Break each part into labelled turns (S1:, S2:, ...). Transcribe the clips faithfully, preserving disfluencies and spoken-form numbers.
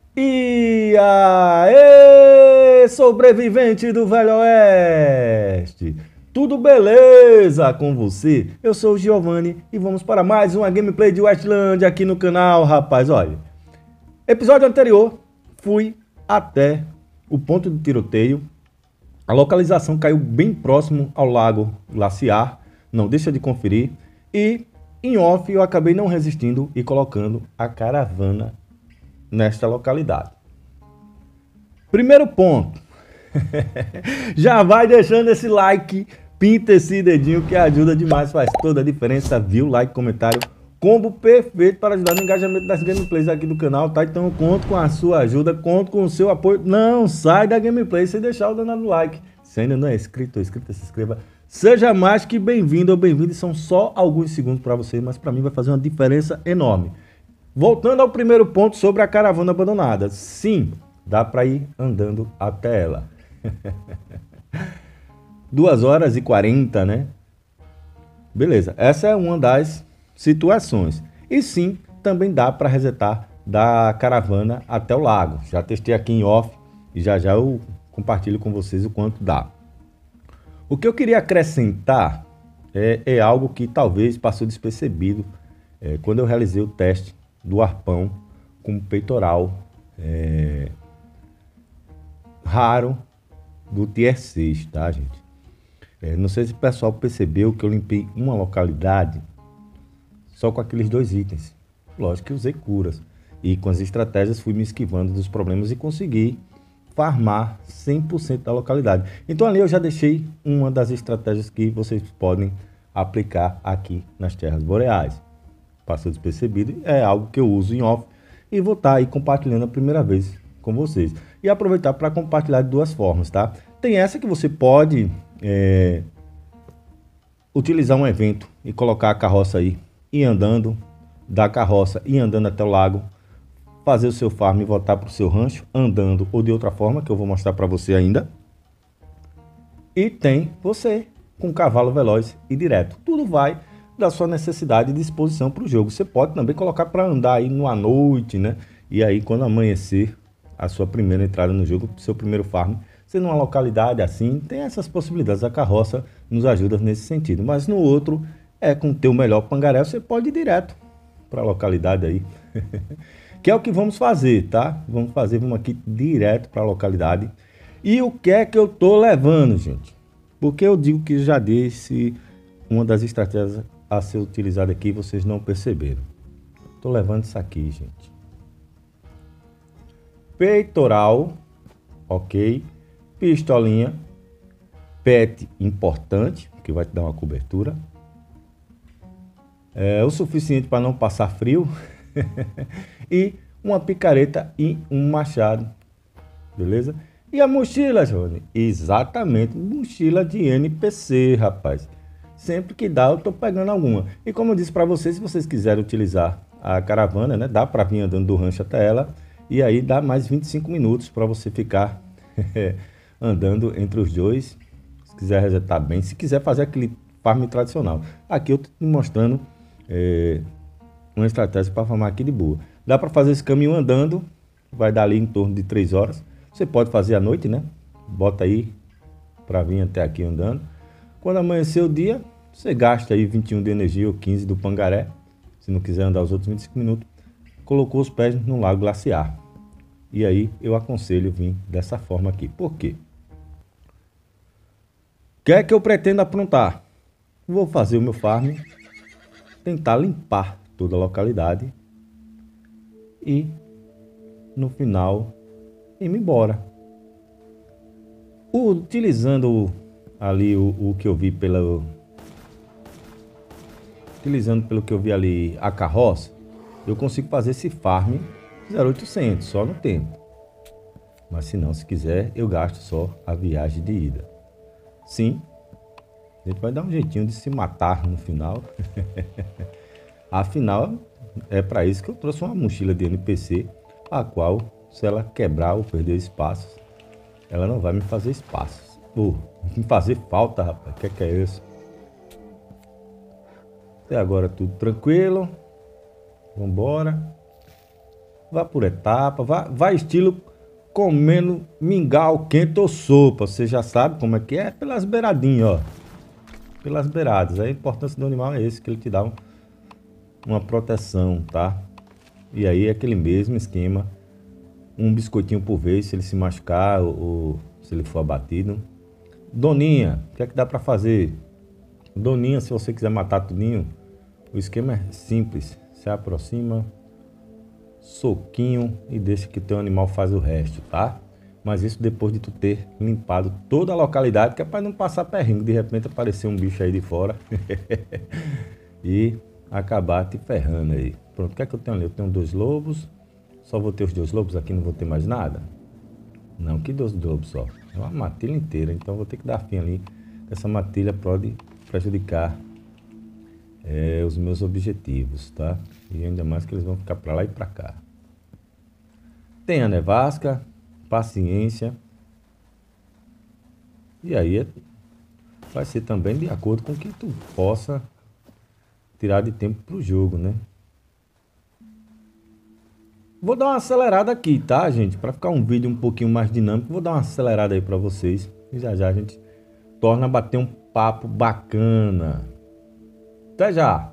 S1: E aí, sobrevivente do Velho Oeste! Tudo beleza com você? Eu sou o Giovanni e vamos para mais uma gameplay de Westland aqui no canal, rapaz. Olha, episódio anterior, fui até o ponto de tiroteio. A localização caiu bem próximo ao lago glaciar, não deixa de conferir. E em off eu acabei não resistindo e colocando a caravana nesta localidade. Primeiro ponto, já vai deixando esse like, pinta esse dedinho que ajuda demais, faz toda a diferença, viu? Like, comentário, combo perfeito para ajudar no engajamento das gameplays aqui do canal, tá? Então eu conto com a sua ajuda, conto com o seu apoio, não sai da gameplay sem deixar o danado like. Se ainda não é inscrito ou inscrita, se inscreva, seja mais que bem-vindo ou bem-vindo, são só alguns segundos para você, mas para mim vai fazer uma diferença enorme. Voltando ao primeiro ponto sobre a caravana abandonada. Sim, dá para ir andando até ela. duas horas e quarenta, né? Beleza, essa é uma das situações. E sim, também dá para resetar da caravana até o lago. Já testei aqui em off e já já eu compartilho com vocês o quanto dá. O que eu queria acrescentar é, é algo que talvez passou despercebido é, quando eu realizei o teste do arpão com peitoral é, raro do tier seis, tá, gente? É, não sei se o pessoal percebeu que eu limpei uma localidade só com aqueles dois itens. Lógico que usei curas e com as estratégias fui me esquivando dos problemas e consegui farmar cem por cento da localidade. Então ali eu já deixei uma das estratégias que vocês podem aplicar aqui nas terras boreais. Passou despercebido, é algo que eu uso em off e vou estar aí compartilhando a primeira vez com vocês. E aproveitar para compartilhar de duas formas, tá? Tem essa que você pode é, utilizar um evento e colocar a carroça aí, ir andando da carroça e andando até o lago, fazer o seu farm e voltar para o seu rancho, andando ou de outra forma, que eu vou mostrar para você ainda. E tem você com cavalo veloz e direto. Tudo vai da sua necessidade e disposição para o jogo. Você pode também colocar para andar aí numa noite, né? E aí quando amanhecer, a sua primeira entrada no jogo, seu primeiro farm, você numa localidade assim, tem essas possibilidades. A carroça nos ajuda nesse sentido. Mas no outro, é com o teu melhor pangaré, você pode ir direto para a localidade aí. Que é o que vamos fazer, tá? Vamos fazer, vamos aqui direto para a localidade. E o que é que eu tô levando, gente? Porque eu digo que já disse uma das estratégias a ser utilizada aqui, vocês não perceberam. Tô levando isso aqui, gente. Peitoral, ok. Pistolinha. Pet importante, que vai te dar uma cobertura. É o suficiente para não passar frio. E uma picareta e um machado. Beleza? E a mochila, Johnny? Exatamente, mochila de N P C, rapaz. Sempre que dá, eu tô pegando alguma. E como eu disse para vocês, se vocês quiserem utilizar a caravana, né, dá para vir andando do rancho até ela. E aí dá mais vinte e cinco minutos para você ficar andando entre os dois. Se quiser resetar bem, se quiser fazer aquele farm tradicional. Aqui eu tô te mostrando é, uma estratégia para farmar aqui de boa. Dá para fazer esse caminho andando, vai dar ali em torno de três horas. Você pode fazer à noite, né? Bota aí para vir até aqui andando. Quando amanhecer o dia, você gasta aí vinte e um de energia ou quinze do pangaré. Se não quiser andar os outros vinte e cinco minutos, colocou os pés no lago glaciar. E aí eu aconselho vir dessa forma aqui. Por quê? O que é que eu pretendo aprontar? Vou fazer o meu farm, tentar limpar toda a localidade e no final ir embora. Utilizando ali o, o que eu vi pela utilizando pelo que eu vi ali a carroça, eu consigo fazer esse farm zero oitocentos só no tempo. Mas se não, se quiser, eu gasto só a viagem de ida. Sim, a gente vai dar um jeitinho de se matar no final. Afinal, é para isso que eu trouxe uma mochila de N P C, a qual, se ela quebrar ou perder espaços, ela não vai me fazer espaços. Pô, me fazer falta, rapaz. O que é que é isso? Até agora tudo tranquilo. Vambora. vá por etapa, vá, vá estilo comendo mingau quente ou sopa. Você já sabe como é que é, pelas beiradinhas, ó. Pelas beiradas. A importância do animal é esse, que ele te dá um, uma proteção, tá? E aí é aquele mesmo esquema, um biscoitinho por vez, se ele se machucar ou, ou se ele for abatido. Doninha, o que é que dá pra fazer? Doninha, se você quiser matar tudinho, o esquema é simples. Se aproxima, soquinho e deixa que teu animal faz o resto, tá? Mas isso depois de tu ter limpado toda a localidade, que é para não passar perrengue, de repente aparecer um bicho aí de fora e acabar te ferrando aí. Pronto, o que é que eu tenho ali? Eu tenho dois lobos, só vou ter os dois lobos aqui, não vou ter mais nada? Não, que dois lobos só? É uma matilha inteira, então vou ter que dar fim ali. Essa matilha pode prejudicar é, os meus objetivos, tá? E ainda mais que eles vão ficar para lá e para cá. Tenha nevasca, paciência. E aí é, vai ser também de acordo com o que tu possa tirar de tempo pro jogo, né? Vou dar uma acelerada aqui, tá, gente? Para ficar um vídeo um pouquinho mais dinâmico, vou dar uma acelerada aí para vocês. E já já a gente torna a bater um papo bacana. Até já!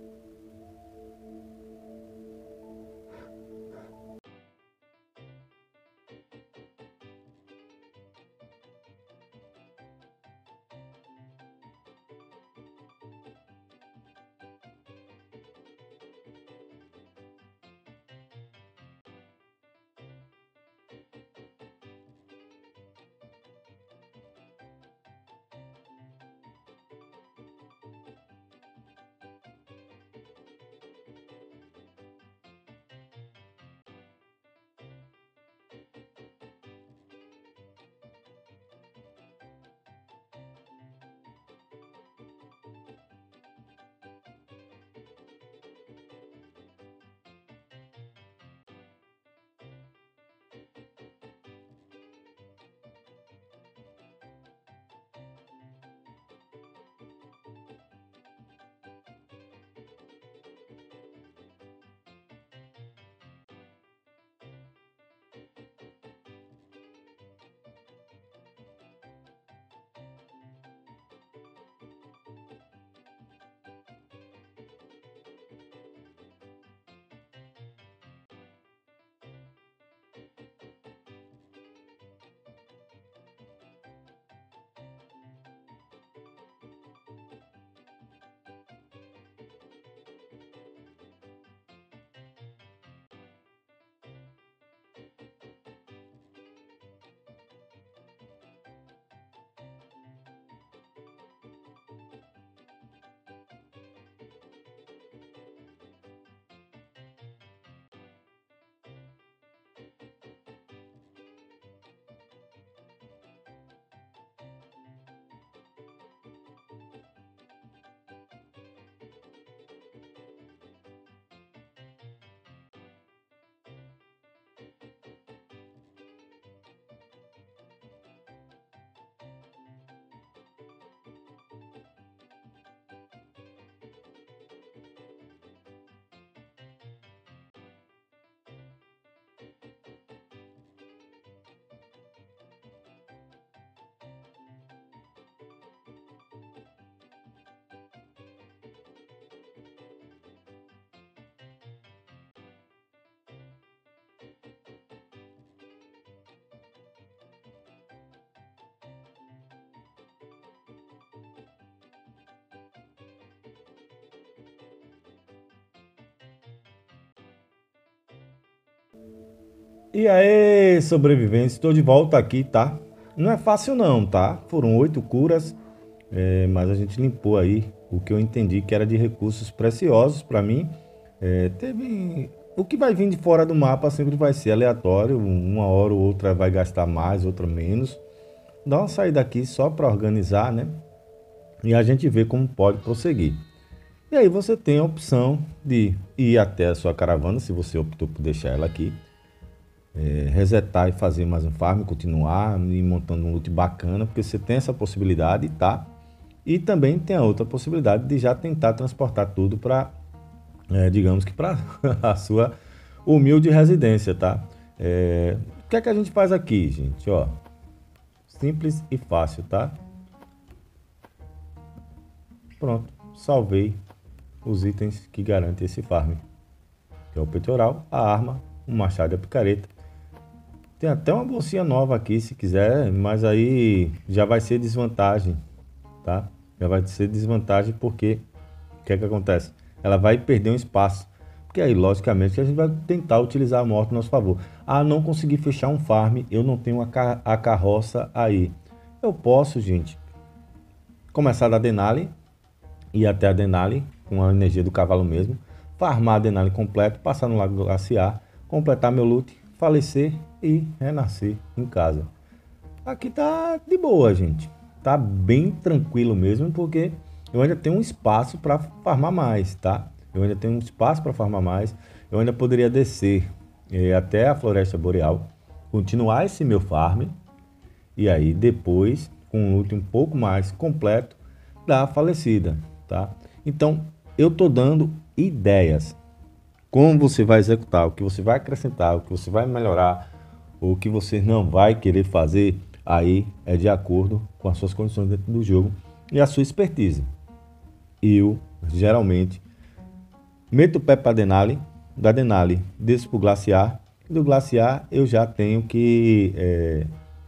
S1: E aí, sobreviventes, estou de volta aqui, tá? Não é fácil não, tá? Foram oito curas, é, mas a gente limpou aí o que eu entendi que era de recursos preciosos para mim. É, teve... O que vai vir de fora do mapa sempre vai ser aleatório, uma hora ou outra vai gastar mais, outra menos. Dá uma saída aqui só para organizar, né? E a gente vê como pode prosseguir. E aí você tem a opção de ir até a sua caravana, se você optou por deixar ela aqui. É, resetar e fazer mais um farm, continuar e montando um loot bacana, porque você tem essa possibilidade, tá? E também tem a outra possibilidade de já tentar transportar tudo para, é, digamos que para a sua humilde residência, tá? É, o que é que a gente faz aqui, gente? Ó, simples e fácil, tá? Pronto, salvei os itens que garantem esse farm, que é o peitoral, a arma, o machado e a picareta. Tem até uma bolsinha nova aqui, se quiser, mas aí já vai ser desvantagem, tá? Já vai ser desvantagem porque o que é que acontece? Ela vai perder um espaço, porque aí, logicamente, a gente vai tentar utilizar a moto a nosso favor. Ah, não consegui fechar um farm, eu não tenho a, car a carroça aí. Eu posso, gente, começar da Denali, ir até a Denali, com a energia do cavalo mesmo, farmar a Denali completo, passar no Lago Glaciar, completar meu loot, falecer e renascer em casa. Aqui tá de boa, gente. Tá bem tranquilo mesmo, porque eu ainda tenho um espaço para farmar mais, tá? Eu ainda tenho um espaço para farmar mais. Eu ainda poderia descer eh, até a Floresta Boreal, continuar esse meu farm, e aí depois, com um loot um pouco mais completo, dar a falecida, tá? Então, eu tô dando ideias. Como você vai executar, o que você vai acrescentar, o que você vai melhorar, o que você não vai querer fazer, aí é de acordo com as suas condições dentro do jogo e a sua expertise. Eu, geralmente, meto o pé para Denali, da Denali desço para o Glaciar, e do Glaciar eu já tenho que, é,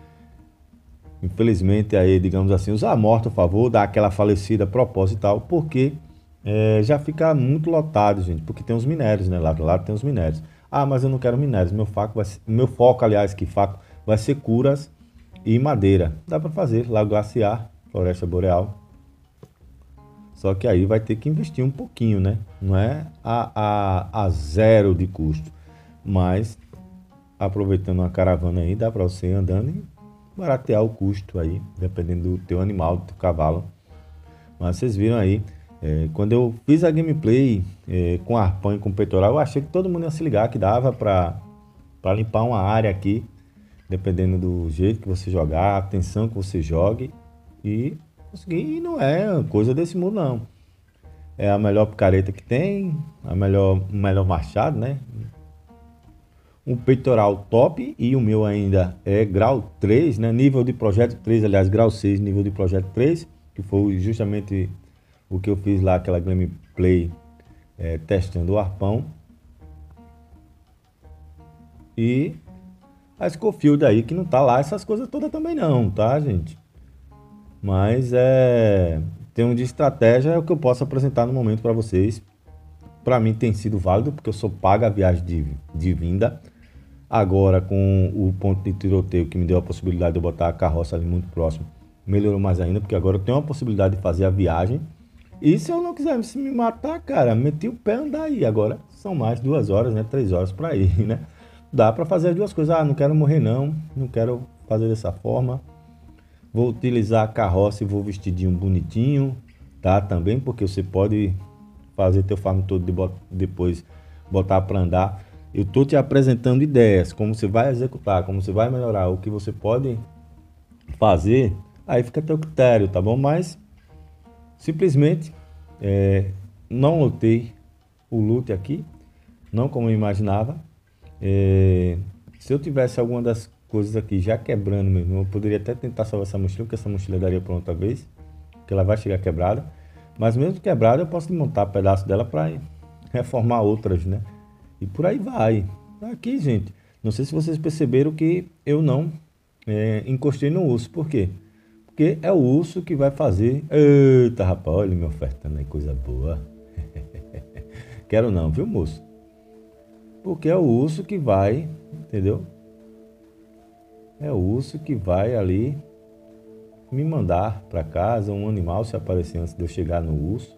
S1: infelizmente, aí, digamos assim, usar a morte a favor, dar aquela falecida proposital, porque é, já fica muito lotado, gente, porque tem os minérios, né? Lá do lado tem os minérios. Ah, mas eu não quero minérios, meu, faco vai ser, meu foco, aliás, que faco, vai ser curas e madeira. Dá para fazer, Lago Glaciar, Floresta Boreal. Só que aí vai ter que investir um pouquinho, né? Não é a, a, a zero de custo, mas aproveitando uma caravana aí, dá para você ir andando e baratear o custo aí, dependendo do teu animal, do teu cavalo. Mas vocês viram aí, é, quando eu fiz a gameplay é, com arpão e com peitoral, eu achei que todo mundo ia se ligar que dava para para limpar uma área aqui, dependendo do jeito que você jogar, a atenção que você jogue, e conseguir. E não é coisa desse mundo, não. É a melhor picareta que tem, a melhor, o melhor machado, né? Um peitoral top, e o meu ainda é grau três, né? Nível de projeto três, aliás, grau seis, nível de projeto três, que foi justamente o que eu fiz lá, aquela gameplay é, testando o arpão. E a Schofield aí, que não tá lá essas coisas todas também não, tá, gente? Mas é, tem um de estratégia, é o que eu posso apresentar no momento para vocês. Para mim tem sido válido, porque eu sou pago a viagem de, de vinda. Agora, com o ponto de tiroteio que me deu a possibilidade de eu botar a carroça ali muito próximo, melhorou mais ainda, porque agora eu tenho a possibilidade de fazer a viagem. E se eu não quiser se me matar, cara, meti o pé e andar aí. Agora são mais duas horas, né? Três horas para ir, né? Dá para fazer as duas coisas. Ah, não quero morrer não, não quero fazer dessa forma. Vou utilizar a carroça e vou vestidinho bonitinho, tá? Também, porque você pode fazer teu farm todo de bot depois botar para andar. Eu tô te apresentando ideias, como você vai executar, como você vai melhorar, o que você pode fazer, aí fica a teu critério, tá bom? Mas simplesmente é, não lotei o loot aqui, não como eu imaginava. É, se eu tivesse alguma das coisas aqui já quebrando mesmo, eu poderia até tentar salvar essa mochila, porque essa mochila daria para outra vez, que ela vai chegar quebrada. Mas mesmo quebrada, eu posso montar pedaço dela para reformar outras, né? E por aí vai. Aqui, gente, não sei se vocês perceberam que eu não é, encostei no urso. Por quê? Porque é o urso que vai fazer... Eita, rapaz, olha me ofertando aí, coisa boa. Quero não, viu, moço? Porque é o urso que vai, entendeu? É o urso que vai ali me mandar para casa um animal, se aparecer antes de eu chegar no urso.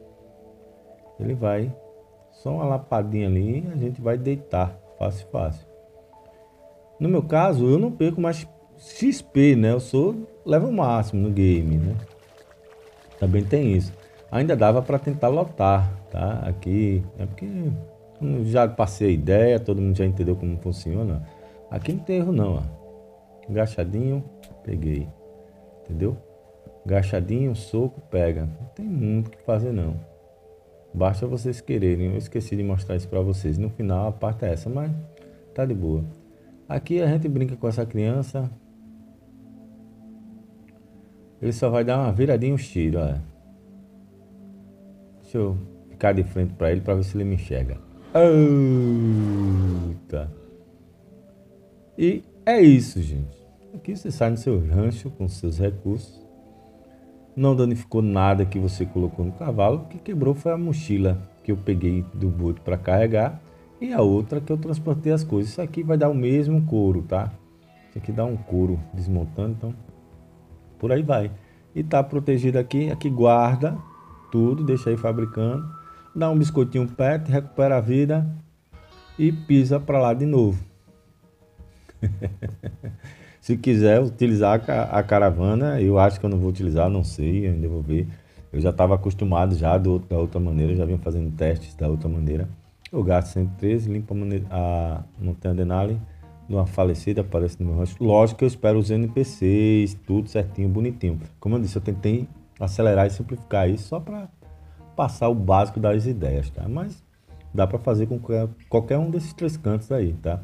S1: Ele vai, só uma lapadinha ali, a gente vai deitar, fácil, fácil. No meu caso, eu não perco mais X P, né? Eu sou level máximo no game, né? Também tem isso. Ainda dava para tentar lotar, tá? Aqui, é porque já passei a ideia, todo mundo já entendeu como funciona. Aqui não tem erro não, ó. Agachadinho, peguei. Entendeu? Agachadinho, soco, pega. Não tem muito o que fazer não. Basta vocês quererem. Eu esqueci de mostrar isso para vocês. No final a parte é essa, mas tá de boa. Aqui a gente brinca com essa criança. Ele só vai dar uma viradinha e um tiro, olha. Deixa eu ficar de frente para ele para ver se ele me enxerga. Eita. E é isso, gente. Aqui você sai no seu rancho com seus recursos. Não danificou nada que você colocou no cavalo. O que quebrou foi a mochila que eu peguei do boot para carregar. E a outra que eu transportei as coisas. Isso aqui vai dar o mesmo couro, tá? Isso aqui dá um couro desmontando, então por aí vai. E tá protegido aqui. Aqui guarda tudo, deixa aí fabricando. Dá um biscoitinho pet, recupera a vida e pisa para lá de novo. Se quiser utilizar a caravana, eu acho que eu não vou utilizar, não sei, ainda vou ver. Eu já estava acostumado já do, da outra maneira, já vinha fazendo testes da outra maneira. Eu gasto cento e treze, limpo a montanha Denali, numa falecida, aparece no meu rancho. Lógico que eu espero os N P Cs, tudo certinho, bonitinho. Como eu disse, eu tentei acelerar e simplificar isso só para passar o básico das ideias, tá? Mas dá para fazer com qualquer um desses três cantos aí, tá?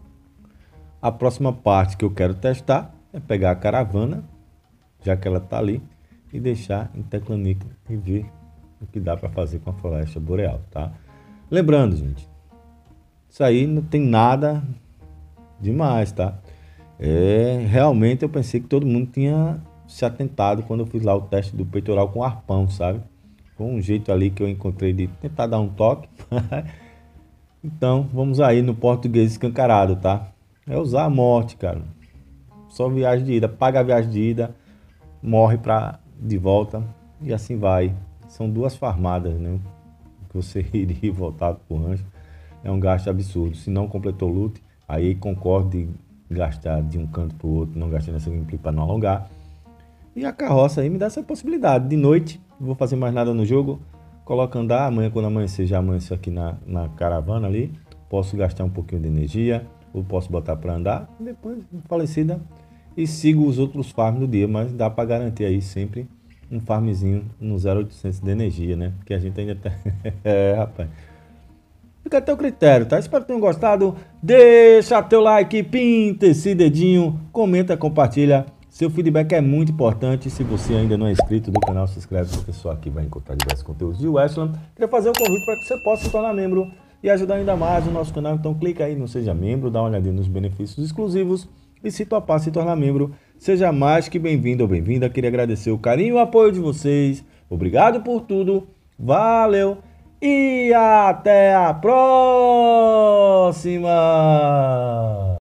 S1: A próxima parte que eu quero testar é pegar a caravana, já que ela está ali, e deixar em Teclanica e ver o que dá para fazer com a floresta boreal, tá? Lembrando, gente, isso aí não tem nada demais, tá? É, realmente eu pensei que todo mundo tinha se atentado quando eu fiz lá o teste do peitoral com arpão, sabe? Foi um jeito ali que eu encontrei de tentar dar um toque. Então, vamos aí no português escancarado, tá? É usar a morte, cara. Só viagem de ida. Paga a viagem de ida, morre pra, de volta e assim vai. São duas farmadas, né? Que você iria voltar pro rancho. É um gasto absurdo. Se não completou o loot, aí concordo de gastar de um canto pro outro, não gastar nessa gameplay para não alongar. E a carroça aí me dá essa possibilidade. De noite, não vou fazer mais nada no jogo. Coloca andar. Amanhã, quando amanhecer, já amanhecer aqui na, na caravana ali. Posso gastar um pouquinho de energia. Ou posso botar para andar, depois falecida e sigo os outros farms do dia, mas dá para garantir aí sempre um farmzinho no zero oitocentos de energia, né? Porque a gente ainda tem... é, rapaz. Fica a teu critério, tá? Espero que tenham gostado. Deixa teu like, pinta esse dedinho, comenta, compartilha. Seu feedback é muito importante. Se você ainda não é inscrito no canal, se inscreve, porque só aqui vai encontrar diversos conteúdos de Westland. Queria fazer um convite para que você possa se tornar membro e ajudar ainda mais o nosso canal. Então clica aí no Seja Membro, dá uma olhadinha nos benefícios exclusivos e se topar se tornar membro, seja mais que bem-vindo ou bem-vinda. Queria agradecer o carinho e o apoio de vocês. Obrigado por tudo. Valeu e até a próxima!